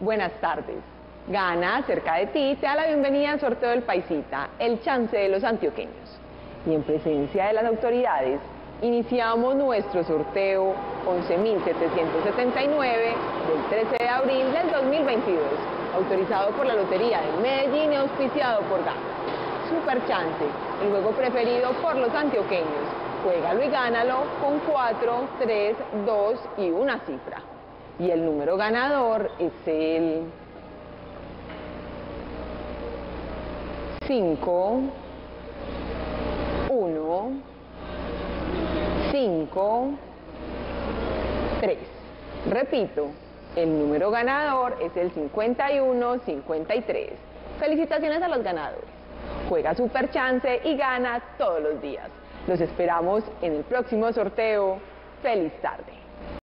Buenas tardes. Gana, cerca de ti, te da la bienvenida al sorteo del Paisita, el chance de los antioqueños. Y en presencia de las autoridades, iniciamos nuestro sorteo 11.779 del 13 de abril del 2022, autorizado por la Lotería de Medellín y auspiciado por Gana. Super Chance, el juego preferido por los antioqueños. Juégalo y gánalo con 4, 3, 2 y una cifra. Y el número ganador es el 5, 1, 5, 3. Repito, el número ganador es el 5153. Felicitaciones a los ganadores. Juega Super Chance y gana todos los días. Los esperamos en el próximo sorteo. ¡Feliz tarde!